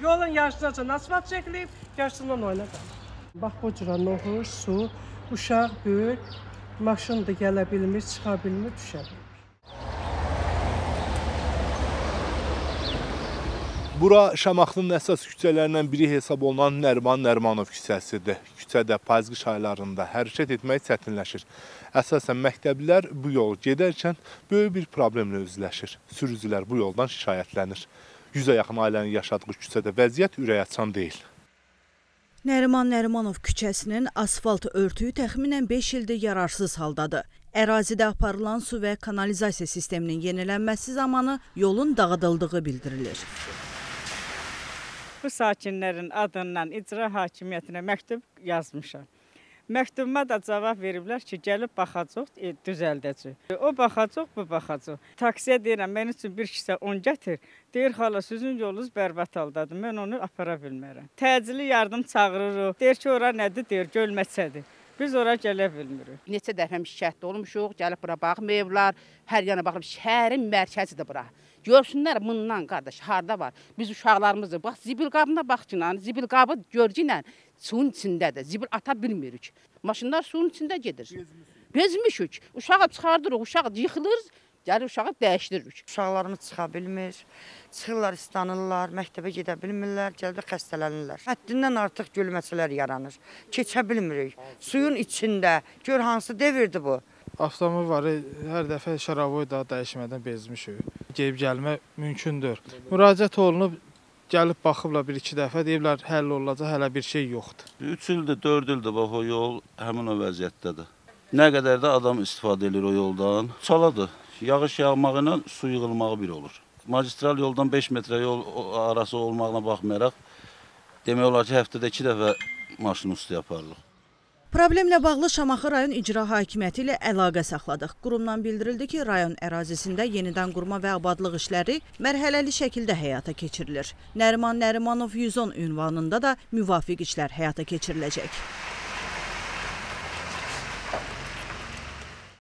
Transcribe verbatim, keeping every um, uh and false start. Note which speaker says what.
Speaker 1: Yolun yarısından asfalt çəkilib, yarısından oyna qalır. Bax, bu cüra noxur, su, uşaq, böyük, maşın da gələ bilmir, çıxa bilmir, düşə bilmir.
Speaker 2: Bura Şamaxının əsas küçələrindən biri hesab olunan Nəriman Nərimanov küçəsidir. Küçədə payızqış aylarında hərəkət etmək çətinləşir. Əsasən məktəblilər bu yolu gedərkən böyük bir problemlə üzləşir. Sürücülər bu yoldan şikayətlənir. Yüzə yaxın ailənin yaşadığı küçədə vəziyyət ürəkaçan deyil.
Speaker 3: Nəriman Nərimanov küçəsinin asfalt örtüyü təxminən beş ildir yararsız haldadır. Ərazidə aparılan su və kanalizasiya sisteminin yenilənməsi zamanı yolun dağıdıldığı bildirilir.
Speaker 4: Bu sakinlərin adından icra hakimiyyətinə məktub yazmışam. Məktubuma da cavab veriblər ki, gəlib baxacaq, e, düzəldəcək. O baxacaq, bu baxacaq. Taksiyə deyirəm, mən üçün bir kisə un gətir. Deyir, xala, sizin yolunuz bərbət haldadır, mən onu apara bilmərəm. Təcili yardım çağırırıq. Deyir ki, ora nədir? Deyir, gölməçədir. Biz ora gələ bilmirik.
Speaker 5: Neçə dəfə şikayətdə olmuşuq, gəlib bura baxmayıblar, hər yana baxıb, şəhərin mərkəzidir bura. Görsünlər bundan, qardaş, harda var? Biz uşaqlarımızdır. Bax, zibil qabına bax ki, zibil qabı görcünlə suyun içindədir. Zibil ata bilmirik. Maşınlar suyun içində gedir. Bezmişik. Uşağı çıxardırıq, uşaq yıxılır, gəlir uşağı dəyişdiririk.
Speaker 6: Uşaqlarımız çıxa bilmir, çıxırlar, istanırlar, məktəbə gedə bilmirlər, gəlib xəstələnirlər. Həddindən artıq gölməçələr yaranır. Keçə bilmirik. Suyun içində, gör hansı devirdi bu.
Speaker 7: Avtomobil var, hər dəfə şaravoy da dəyişmədən bezmişik. Gelib gəlmək mümkündür. Müraciət olunub, gəlib baxıblar bir-iki dəfə, deyiblər həll olacaq, hələ bir şey yoxdur.
Speaker 8: üç ildir, dörd ildir, bax o yol həmin o vəziyyətdədir. Nə qədər də adam istifadə edir o yoldan. Çaladır, yağış yağmağı ilə su yığılmağı bir olur. Magistral yoldan beş metrə yol arası olmağına baxmayaraq, demək olar ki, həftədə iki dəfə maşın üstü yaparıq.
Speaker 3: Problemlə bağlı Şamaxı rayon icra hakimiyyəti ilə əlaqə saxladıq. Qurumdan bildirildi ki, rayon ərazisində yenidən qurma və abadlıq işləri mərhələli şəkildə həyata keçirilir. Nəriman Nərimanov yüz on ünvanında da müvafiq işlər həyata keçiriləcək.